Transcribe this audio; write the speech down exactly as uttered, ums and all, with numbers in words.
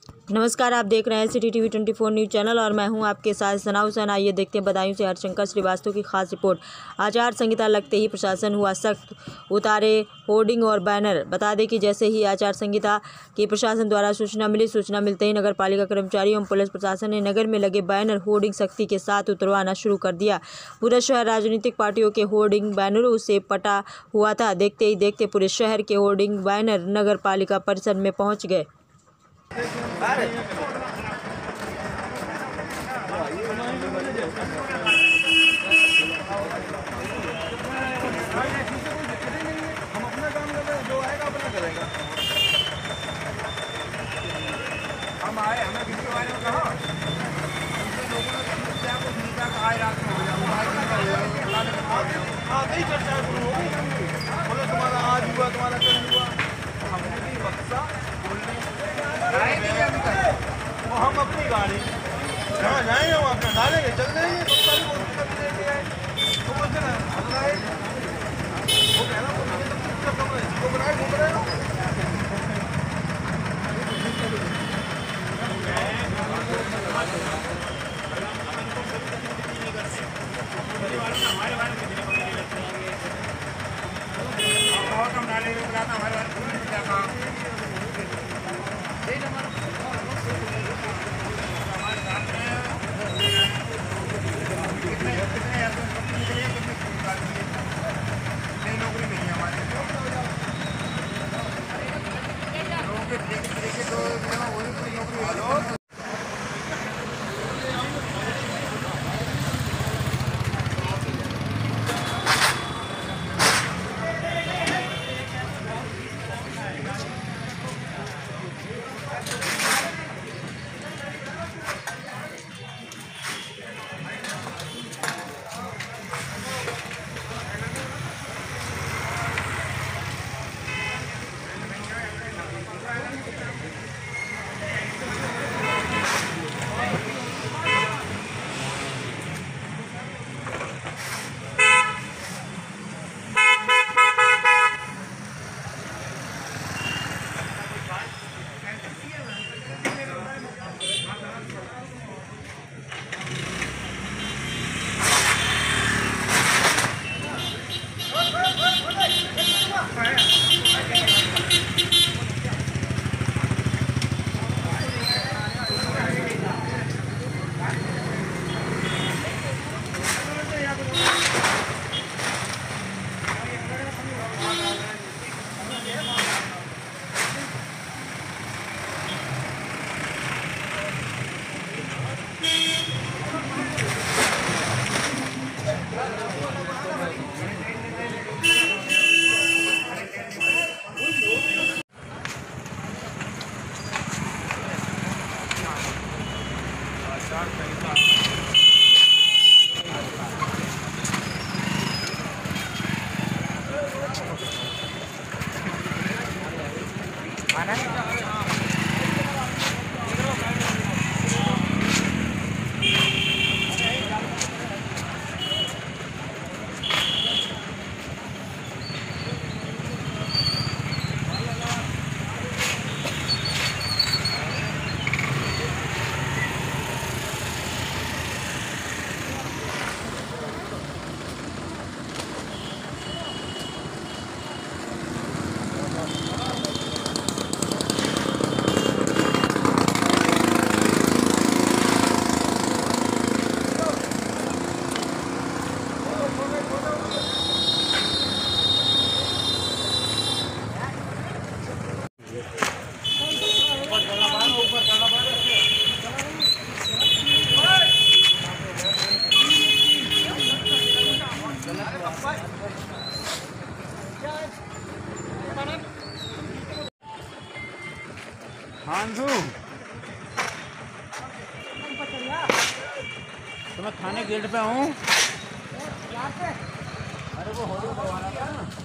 नमस्कार, आप देख रहे हैं city TV twenty four news channel और मैं हूं आपके साथ सना हुसैन। आइए देखते हैं बदायूं से हरिशंकर श्रीवास्तव की खास रिपोर्ट। आचार संहिता लगते ही प्रशासन हुआ सख्त, उतारे होर्डिंग और बैनर। बता दें कि जैसे ही आचार संहिता की प्रशासन द्वारा सूचना मिली, सूचना मिलते ही नगर पालिका कर्मचारियों एवं पुलिस प्रशासन ने नगर में लगे बैनर होर्डिंग सख्ती के साथ उतरवाना शुरू कर दिया। पूरा शहर राजनीतिक पार्टियों के होर्डिंग बैनरों से पटा हुआ था। देखते ही देखते पूरे शहर के होर्डिंग बैनर नगर पालिका परिसर में पहुँच गए। हम अपना काम कर रहे हैं, जो आएगा अपना करेगा। हम आए, हमें किसी के बारे में कहा, हमसे लोगों ने समस्या को सुनता का आए रात में हो जाए, हाँ कई चर्चा शुरू हो गई। बोले तुम्हारा आज हुआ, तुम्हारा कल हुआ, हमने भी बक्सा बोलने वो हम अपनी गाड़ी जहाँ जाएंगे हम अपना डालेंगे, चल जाएंगे। बक्सा भी बोलते कभी लेके आए तो बोलते ना हल्ला है, वो कहना तो मुझे तो कुछ कम है, इसको बनाए घूम रहे हो। हमारे बारे में बहुत हम डाले हमारे बारे में क्या काम नौकरी नहीं है हमारे लोगों के देखिए तो वही पूरी नौकरी। हांसू तो मैं थाने गेट पे हूँ। अरे वो हो